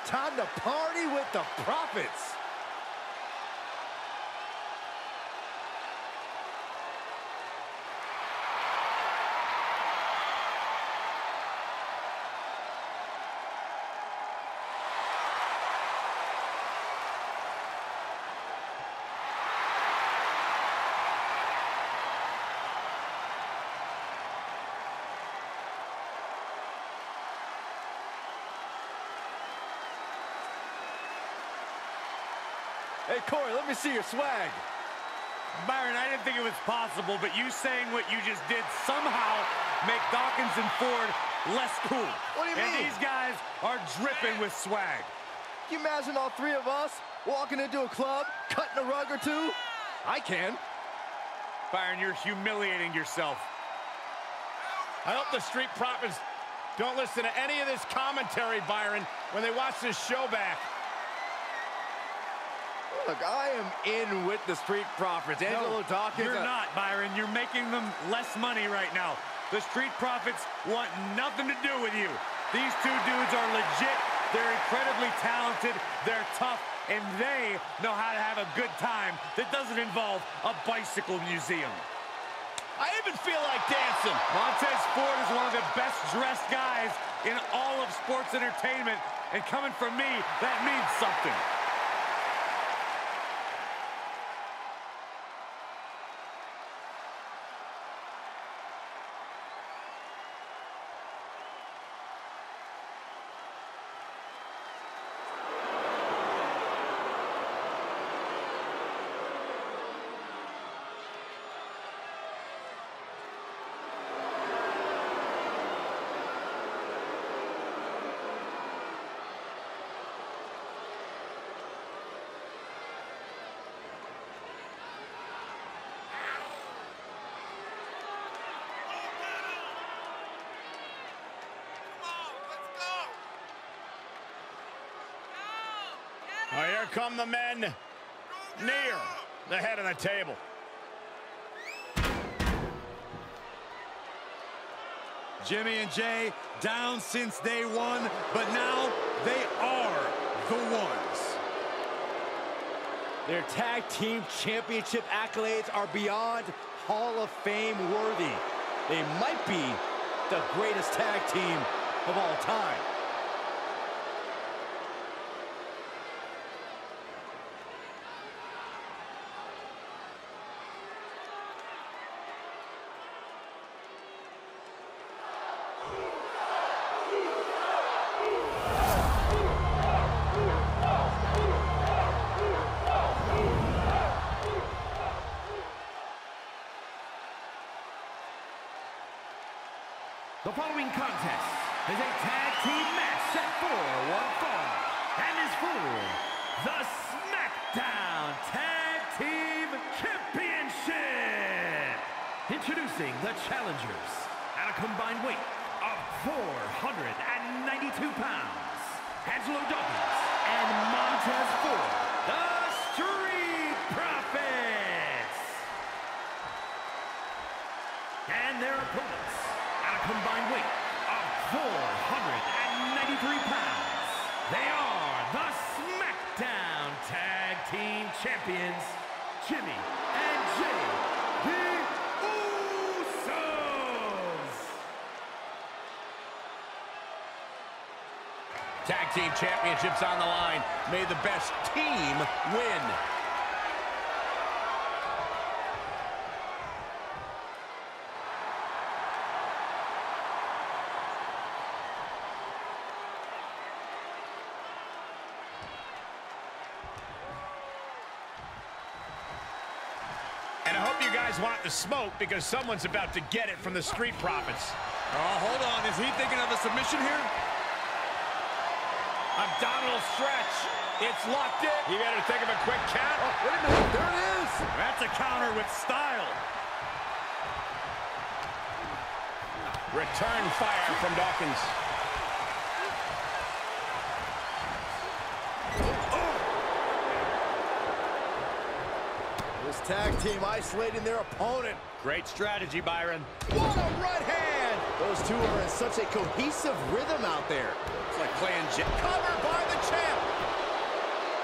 Time to party with the Profits. Hey, Corey, let me see your swag. Byron, I didn't think it was possible, but you saying what you just did somehow make Dawkins and Ford less cool. What do you mean? And these guys are dripping with swag. Can you imagine all three of us walking into a club, cutting a rug or two? I can. Byron, you're humiliating yourself. I hope the Street Profits don't listen to any of this commentary, Byron, when they watch this show back. Look, I am in with the Street Profits. Angelo Dawkins. You're not, Byron. You're making them less money right now. The Street Profits want nothing to do with you. These two dudes are legit. They're incredibly talented. They're tough. And they know how to have a good time that doesn't involve a bicycle museum. I even feel like dancing. Montez Ford is one of the best dressed guys in all of sports entertainment. And coming from me, that means something. Oh, here come the men near the head of the table. Jimmy and Jay down since day one, but now they are the ones. Their tag team championship accolades are beyond Hall of Fame worthy. They might be the greatest tag team of all time. The following contest is a tag team match set for one fall and is for the SmackDown Tag Team Championship. Introducing the challengers at a combined weight of 492 pounds, Angelo Dawkins and Montez Ford, the Street Profits. And their opponents, combined weight of 493 pounds. They are the SmackDown Tag Team Champions, Jimmy and Jay, the Usos. Tag Team Championships on the line. May the best team win. And I hope you guys want the smoke because someone's about to get it from the Street Profits. Oh, hold on. Is he thinking of a submission here? Abdominal stretch. It's locked in. You better think of a quick count. Oh, wait a minute, there it is. That's a counter with style. Return fire from Dawkins. This tag team isolating their opponent. Great strategy, Byron. What a right hand! Those two are in such a cohesive rhythm out there. It's like playing Covered by the champ.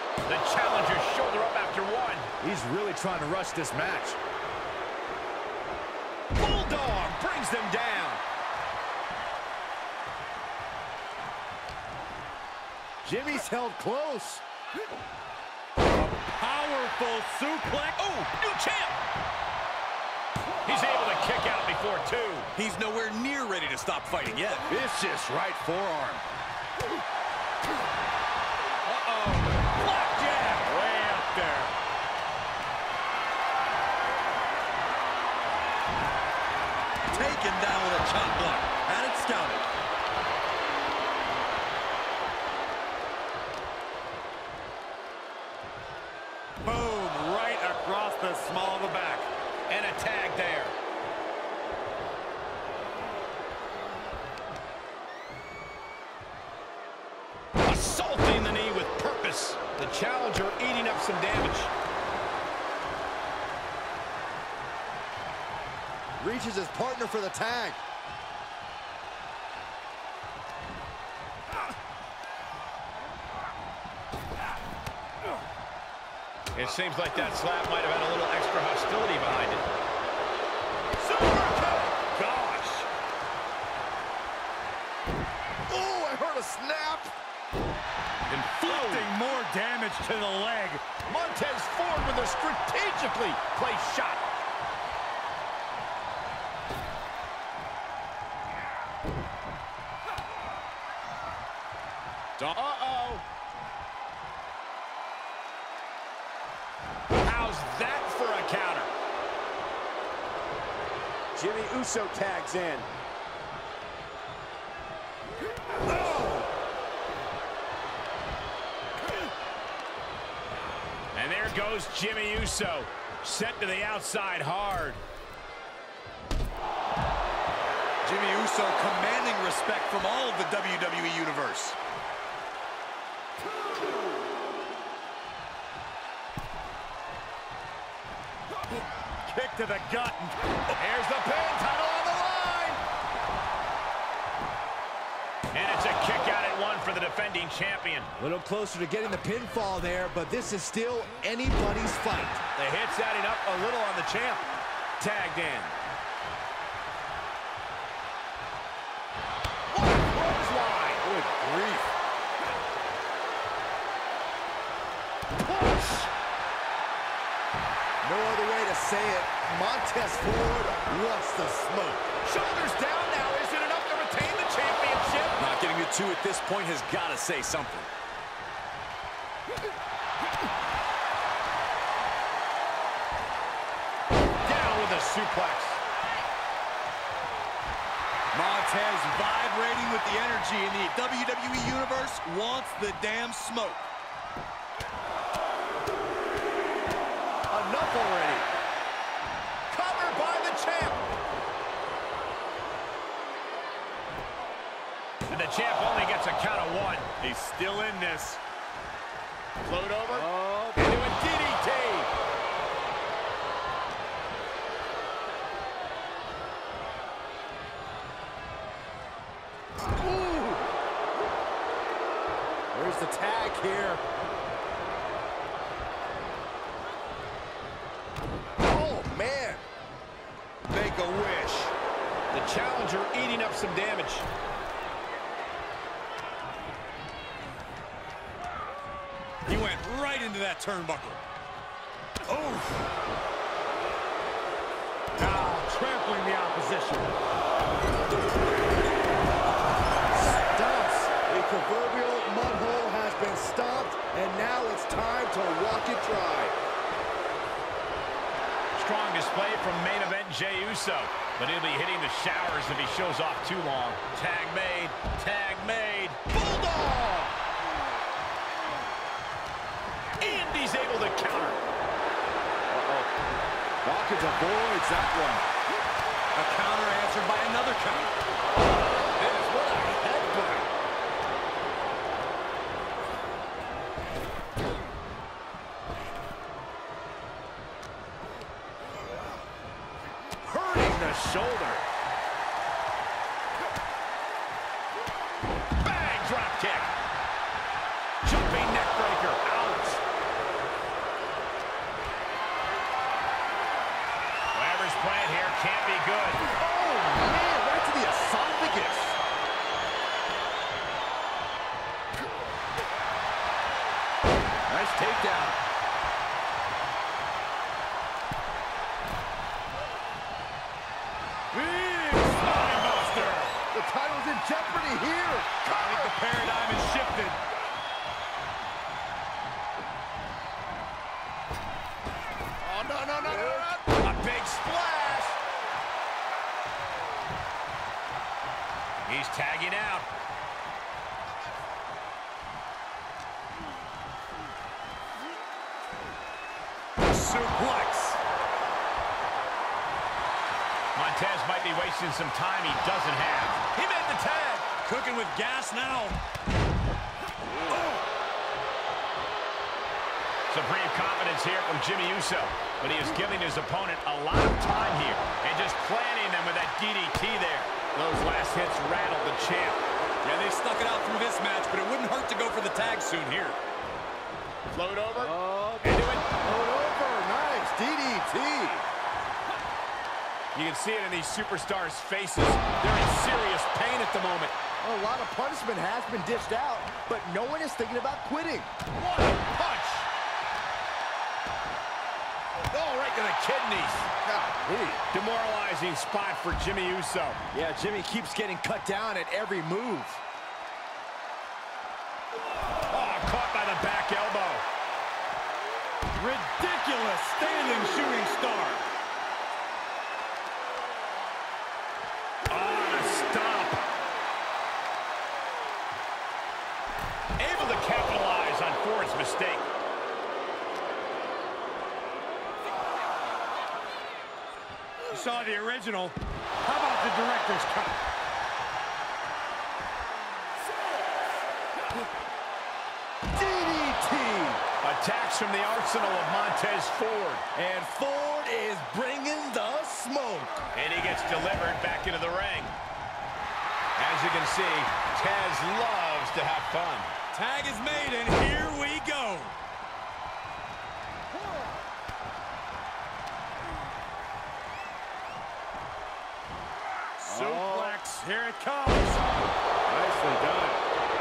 The challenger's shoulder up after one. He's really trying to rush this match. Bulldog brings them down. Jimmy's held close. Powerful suplex. Oh, new champ. He's able to kick out before two. He's nowhere near ready to stop fighting yet. Vicious right forearm. Uh-oh. Black jab. Way up there. Taken down with a chop block. Had it scouted. Boom, right across the small of the back. And a tag there. Assaulting the knee with purpose. The challenger eating up some damage. Reaches his partner for the tag. It seems like that slap might have had a little extra hostility behind it. Super kick! Gosh! Oh, I heard a snap. Inflicting more damage to the leg. Montez Ford with a strategically placed shot. Uh-oh. How's that for a counter? Jimmy Uso tags in. And there goes Jimmy Uso, set to the outside hard. Jimmy Uso commanding respect from all of the WWE Universe. Kick to the gut. Here's the pin, title on the line. And it's a kick out at one for the defending champion. A little closer to getting the pinfall there, but this is still anybody's fight. The hit's adding up a little on the champ. Tagged in. What a clothesline. Good grief. Push. No other way to say it. Montez Ford wants the smoke. Shoulders down now. Is it enough to retain the championship? Not getting it two at this point has got to say something. Down with a suplex. Montez vibrating with the energy in the WWE Universe wants the damn smoke. Enough already. Covered by the champ. And the champ only gets a count of one. He's still in this. Float over. Into a DDT. Ooh. Where's the tag here? Oh, man. Make a wish. The challenger eating up some damage. He went right into that turnbuckle. Oh! Now trampling the opposition. Stumps. The proverbial mud hole has been stomped, and now it's time to walk it dry. Strong display from main event Jey Uso, but he'll be hitting the showers if he shows off too long. Tag made. Tag made. Bulldog! And he's able to counter. Dawkins avoids that one. A counter answered by another counter. Goodness, what a headbutt. Hurting the shoulder. Bang, drop kick. Jumping neck breaker. Ouch. takedown. Big spinebuster. The title's in jeopardy here. I think the paradigm has shifted. Oh, no. A big splash. He's tagging out. Suplex. Montez might be wasting some time he doesn't have. He made the tag. Cooking with gas now. Supreme confidence here from Jimmy Uso, but he is giving his opponent a lot of time here and just planting them with that DDT there. Those last hits rattled the champ. Yeah, they stuck it out through this match, but it wouldn't hurt to go for the tag soon here. Float over. Into it. Float over. Nice. DDT. You can see it in these superstars' faces. They're in serious pain at the moment. A lot of punishment has been dished out, but no one is thinking about quitting. What a punch! Oh, right to the kidneys. Golly. Demoralizing spot for Jimmy Uso. Yeah, Jimmy keeps getting cut down at every move. Oh, caught by the back elbow. Ridiculous standing shooting star. On a stop. Able to capitalize on Ford's mistake. You saw the original. How about the director's cut? DDT. Attacks from the arsenal of Montez Ford. And Ford is bringing the smoke. And he gets delivered back into the ring. As you can see, Taz loves to have fun. Tag is made, and here we go. Suplex, here it comes. Nicely done.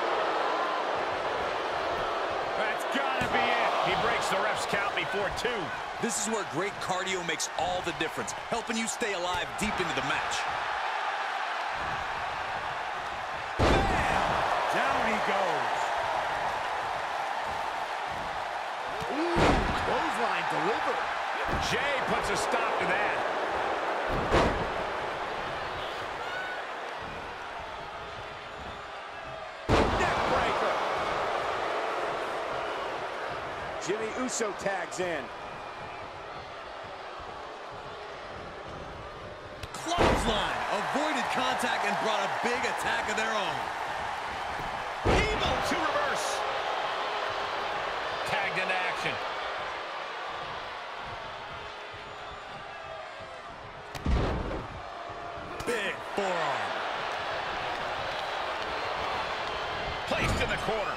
That's gotta be it. He breaks the ref's count before 2. This is where great cardio makes all the difference, helping you stay alive deep into the match. Bam! Down he goes. Ooh, clothesline delivered. Jay puts a stop to that. Neckbreaker. Jimmy Uso tags in. Clothesline avoided contact and brought a big attack of their own. Evil to reverse. Tagged into action. Big forearm. Placed in the corner.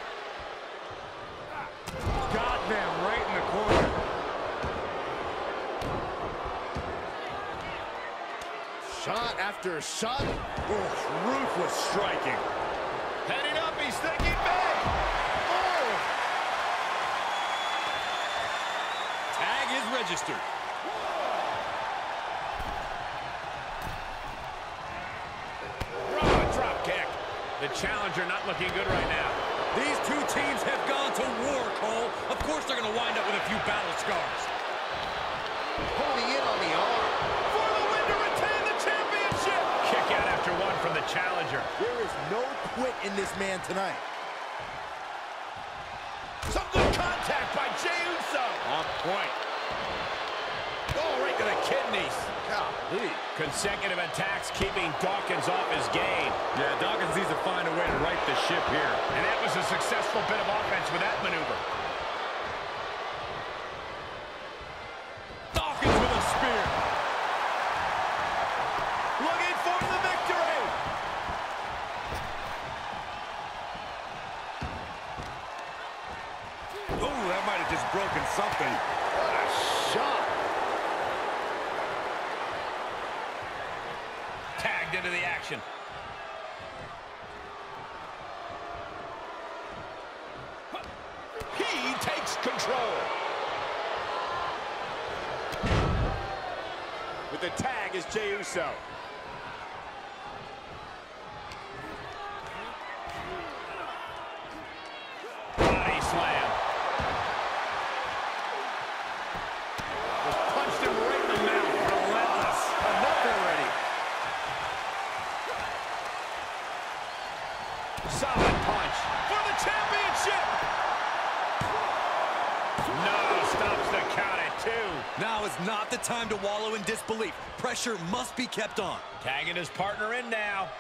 Got them right in the corner. Shot after shot. Ruthless striking. Heading up, he's thinking big. Oh! Tag is registered. Raw drop kick. The challenger not looking good right now. These two teams have gone to war, Cole. Of course they're going to wind up with a few battle scars. Holding in on the arm. For the win to retain the championship. Kick out after 1 from the challenger. There is no quit in this man tonight. Some good contact by Jey Uso. On point. Oh, right to the kidneys. Golly. Consecutive attacks keeping Dawkins off his game. Yeah, Dawkins needs to find a way to right the ship here. And that was a successful bit of offense with that maneuver. Dawkins with a spear. Looking for the victory. Oh, that might have just broken something. What a shot. Tagged into the action. He takes takes control. With the tag is Jey Uso. Body slam. Just punched him right in the mouth. Relentless. Enough already. Solid punch. For the championship. No, stops the count at 2. Now is not the time to wallow in disbelief. Pressure must be kept on. Tagging his partner in now.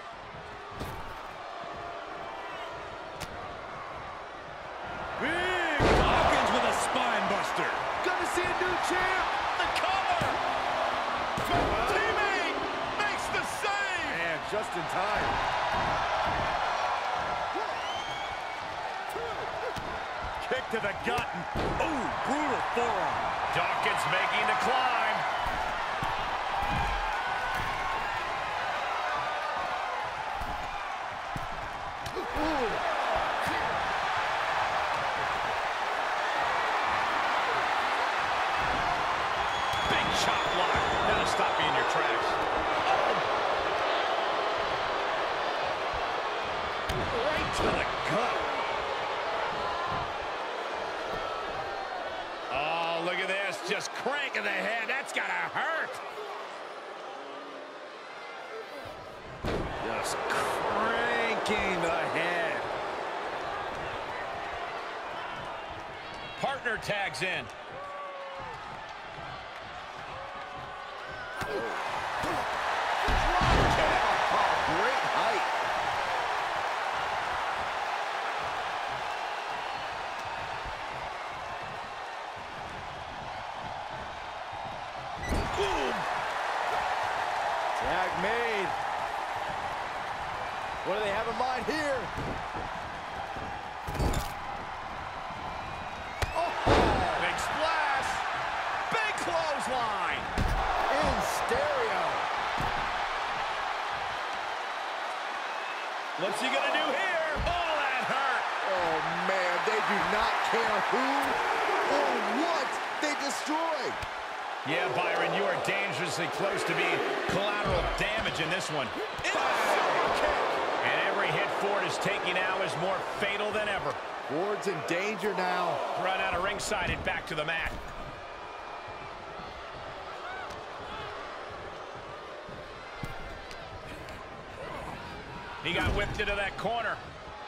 Big Dawkins with a spine buster. Gonna see a new champ. The cover. Teammate makes the save. And just in time. Kick to the gut. Ooh, brutal forearm. Dawkins making the climb. Big chop block. That'll stop you in your tracks. Right to the gut. Oh, look at this. Just cranking the head. That's gotta hurt. Just cranking the head. Partner tags in. Great height. Boom. Tag made. What do they have in mind here? Big splash. Big clothesline. In stereo. What's he gonna do here? Oh, that hurt. Oh, man, they do not care who or what they destroy. Yeah, Byron, you are dangerously close to being collateral damage in this one. And every hit Ford is taking now is more fatal than ever. Ford's in danger now. Run out of ringside and back to the mat. He got whipped into that corner.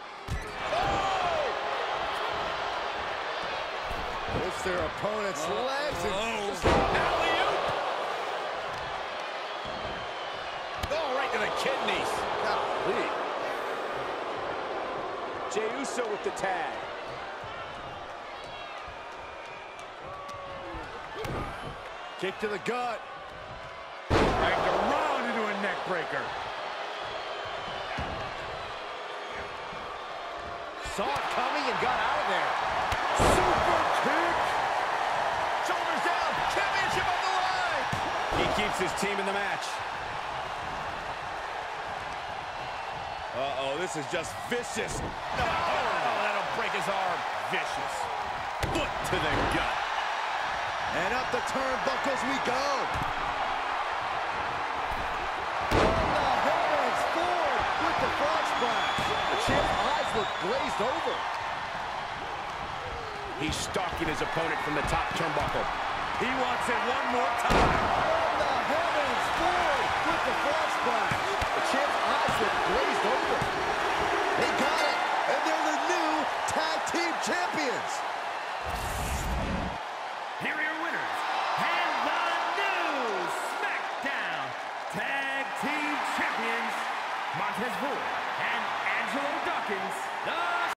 Lifts their opponent's legs and just Alley-oop. Oh, right to the kidneys. golly. Jey Uso with the tag. Kick to the gut. Dragged around into a neck breaker. Saw it coming and got out of there. Super kick. Shoulders down. Championship on the line. He keeps his team in the match. Uh-oh, this is just vicious. Oh, that'll break his arm. Vicious. Foot to the gut. And up the turnbuckles we go. From the heavens, Ford with the frog splash. The champ's eyes look glazed over. He's stalking his opponent from the top turnbuckle. He wants it one more time. From the heavens, Ford with the frog splash. The champ's eyes look glazed over. They got it, and they're the new tag team champions. Here are your winners, and the new SmackDown Tag Team Champions, Montez Ford and Angelo Dawkins, the